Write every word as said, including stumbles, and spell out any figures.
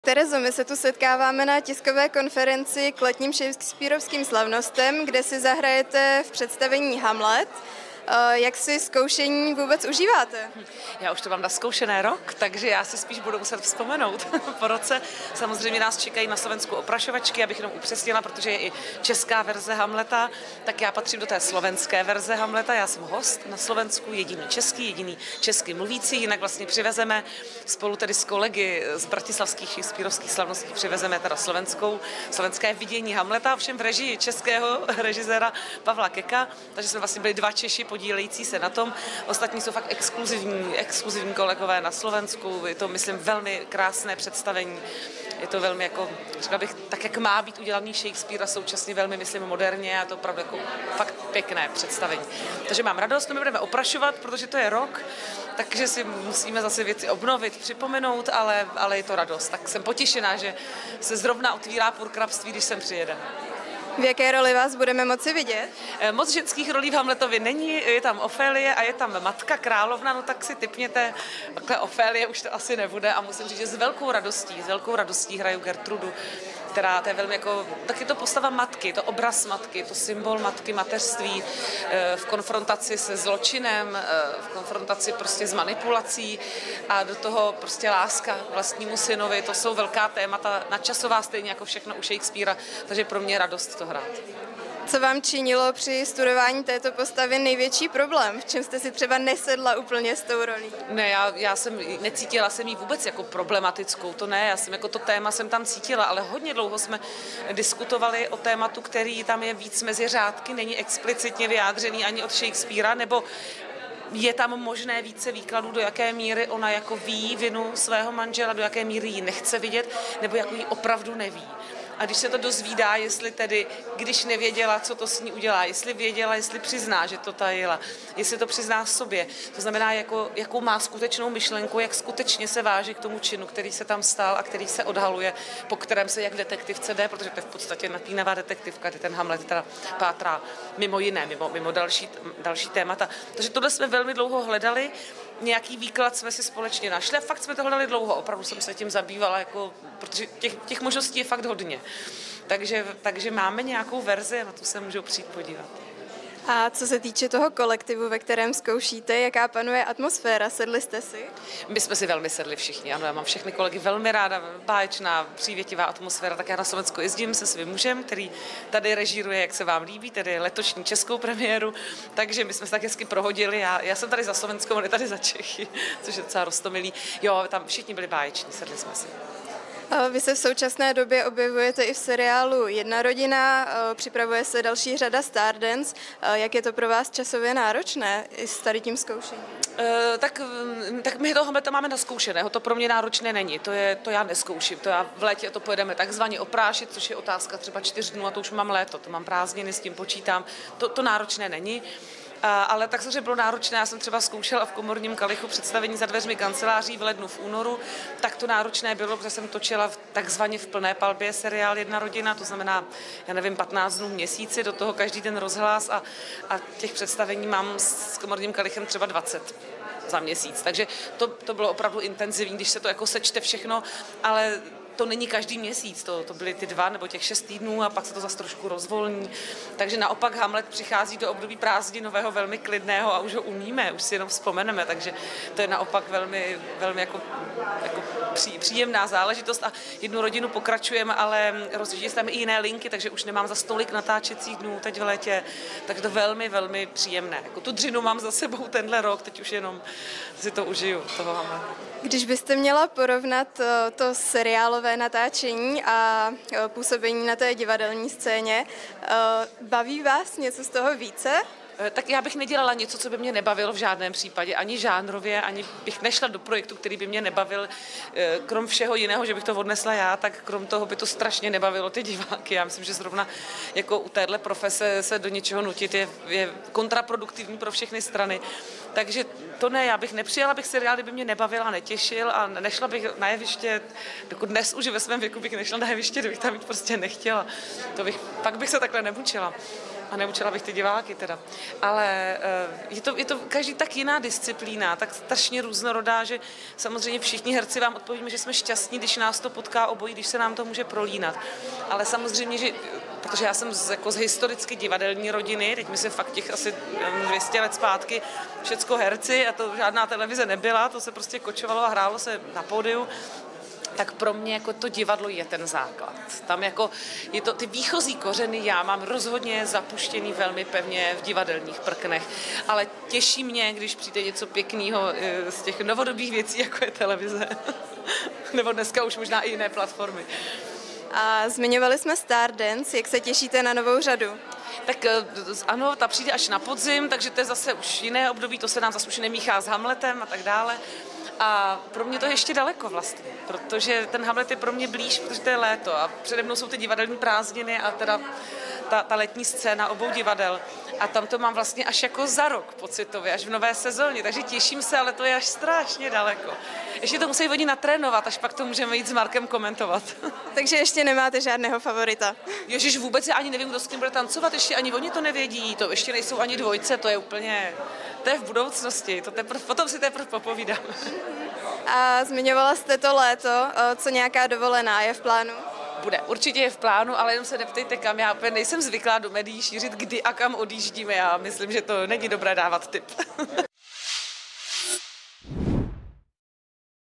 Terezo, my se tu setkáváme na tiskové konferenci k letním shakespearovským slavnostem, kde si zahrajete v představení Hamlet. Jak si zkoušení vůbec užíváte? Já už to mám naskoušené rok, takže já si spíš budu muset vzpomenout po roce. Samozřejmě nás čekají na Slovensku oprašovačky, abych jenom upřesnila, protože je i česká verze Hamleta, tak já patřím do té slovenské verze Hamleta. Já jsem host na Slovensku, jediný český, jediný český mluvící, jinak vlastně přivezeme spolu tedy s kolegy z bratislavských shakespearovských slavností přivezeme teda slovenskou, slovenské vidění Hamleta, ovšem v režii českého režiséra Pavla Keka, takže jsme vlastně byli dva Češi podílející se na tom. Ostatní jsou fakt exkluzivní, exkluzivní kolegové na Slovensku. Je to, myslím, velmi krásné představení. Je to velmi, jako, řekla bych, tak, jak má být udělaný Shakespeare a současně velmi, myslím, moderně a to opravdu jako fakt pěkné představení. Takže mám radost, no my budeme oprašovat, protože to je rok, takže si musíme zase věci obnovit, připomenout, ale, ale je to radost. Tak jsem potěšená, že se zrovna otvírá půrkrabství, když sem přijede. V jaké roli vás budeme moci vidět? Moc ženských rolí v Hamletovi není, je tam Ofélie a je tam matka královna, no tak si tipněte, takhle Ofélie už to asi nebude a musím říct, že s velkou radostí, s velkou radostí hraju Gertrudu, která to je velmi jako, tak je to postava matky, to obraz matky, to symbol matky, mateřství v konfrontaci se zločinem, v konfrontaci prostě s manipulací a do toho prostě láska k vlastnímu synovi, to jsou velká témata, nadčasová stejně jako všechno u Shakespearea, takže pro mě je radost to hrát. Co vám činilo při studování této postavy největší problém? V čem jste si třeba nesedla úplně s tou rolí? Ne, já, já jsem necítila jsem ji vůbec jako problematickou, to ne, já jsem jako to téma jsem tam cítila, ale hodně dlouho jsme diskutovali o tématu, který tam je víc mezi řádky, není explicitně vyjádřený ani od Shakespearea, nebo je tam možné více výkladů, do jaké míry ona jako ví vinu svého manžela, do jaké míry ji nechce vidět, nebo jako ji opravdu neví. A když se to dozvídá, jestli tedy, když nevěděla, co to s ní udělá, jestli věděla, jestli přizná, že to tajila, jestli to přizná sobě, to znamená, jako, jakou má skutečnou myšlenku, jak skutečně se váží k tomu činu, který se tam stal a který se odhaluje, po kterém se jak detektivce jde, protože to je v podstatě napínavá detektivka, kdy ten Hamlet teda pátrá mimo jiné, mimo, mimo další, další témata. Takže tohle jsme velmi dlouho hledali, nějaký výklad jsme si společně našli a fakt jsme to hledali dlouho, opravdu jsem se tím zabývala, jako, protože těch, těch možností je fakt hodně. Takže, takže máme nějakou verzi a na tu se můžou přijít podívat. A co se týče toho kolektivu, ve kterém zkoušíte, jaká panuje atmosféra, sedli jste si? My jsme si velmi sedli všichni, ano, já mám všechny kolegy velmi ráda, báječná, přívětivá atmosféra, tak já na Slovensku jezdím se svým mužem, který tady režíruje, jak se vám líbí, tedy letošní českou premiéru, takže my jsme se tak hezky prohodili, já, já jsem tady za Slovenskou, on je tady za Čechy, což je docela roztomilý. Jo, tam všichni byli báječní, sedli jsme si. Vy se v současné době objevujete i v seriálu Jedna rodina, připravuje se další řada Stardance. Jak je to pro vás časově náročné i s tady tím zkoušením? E, tak, tak my toho Hamleta máme naskoušeného, to pro mě náročné není, to, je, to já neskouším, to já v létě to pojedeme takzvaně oprášit, což je otázka třeba čtyř dnů a to už mám léto, to mám prázdniny, s tím počítám, to, to náročné není. Ale tak samozřejmě bylo náročné, já jsem třeba zkoušela v Komorním Kalichu představení za dveřmi kanceláří v lednu, v únoru, tak to náročné bylo, protože jsem točila v, takzvaně v plné palbě seriál Jedna rodina, to znamená, já nevím, patnáct dnů v měsíci, do toho každý den rozhlas a, a těch představení mám s Komorním Kalichem třeba dvacet za měsíc, takže to, to bylo opravdu intenzivní, když se to jako sečte všechno, ale to není každý měsíc, to, to byly ty dva nebo těch šest týdnů a pak se to zase trošku rozvolní. Takže naopak Hamlet přichází do období prázdninového velmi klidného a už ho umíme, už si jenom vzpomeneme, takže to je naopak velmi, velmi jako, jako pří, příjemná záležitost a Jednu rodinu pokračujeme, ale rozvíjí se tam i jiné linky, takže už nemám za stolik natáčecích dnů teď v létě, takže to velmi, velmi příjemné. Jako tu dřinu mám za sebou tenhle rok, teď už jenom si to užiju, toho Hamleta. Když byste měla porovnat to seriálové natáčení a působení na té divadelní scéně, baví vás něco z toho více? Tak já bych nedělala něco, co by mě nebavilo v žádném případě, ani žánrově, ani bych nešla do projektu, který by mě nebavil, krom všeho jiného, že bych to odnesla já, tak krom toho by to strašně nebavilo ty diváky. Já myslím, že zrovna jako u téhle profese se do něčeho nutit je, je kontraproduktivní pro všechny strany. Takže to ne, já bych nepřijala bych seriál, kdyby mě nebavil a netěšil a nešla bych na jeviště, dokud dnes už ve svém věku bych nešla na jeviště, kdybych tam jít prostě nechtěla. To bych, pak bych se takhle nemučila. A neučila bych ty diváky teda. Ale je to, je to každý tak jiná disciplína, tak strašně různorodá, že samozřejmě všichni herci vám odpovíme, že jsme šťastní, když nás to potká obojí, když se nám to může prolínat. Ale samozřejmě, že protože já jsem z, jako z historicky divadelní rodiny, teď myslím fakt těch asi dvě stě let zpátky, všecko herci a to žádná televize nebyla, to se prostě kočovalo a hrálo se na pódiu. Tak pro mě jako to divadlo je ten základ. Tam jako je to ty výchozí kořeny, já mám rozhodně zapuštěný velmi pevně v divadelních prknech, ale těší mě, když přijde něco pěkného z těch novodobých věcí, jako je televize. Nebo dneska už možná i jiné platformy. A zmiňovali jsme Stardance, jak se těšíte na novou řadu? Tak ano, ta přijde až na podzim, takže to je zase už jiné období, to se nám zase už nemíchá s Hamletem a tak dále. A pro mě to je ještě daleko vlastně, protože ten Hamlet je pro mě blíž, protože to je léto a přede mnou jsou ty divadelní prázdniny a teda ta, ta letní scéna obou divadel. A tam to mám vlastně až jako za rok pocitově, až v nové sezóně, takže těším se, ale to je až strašně daleko. Ještě to musí oni natrénovat, až pak to můžeme jít s Markem komentovat. Takže ještě nemáte žádného favorita? Ježiš, vůbec já ani nevím, kdo s kým bude tancovat, ještě ani oni to nevědí, to ještě nejsou ani dvojce, to je úplně, to je v budoucnosti, to teprve, potom si teprve popovídáme. A zmiňovala jste to léto, co nějaká dovolená je v plánu? Bude, určitě je v plánu, ale jenom se neptejte kam, já úplně nejsem zvyklá do médií šířit, kdy a kam odjíždíme, já myslím, že to není dobré dávat tip.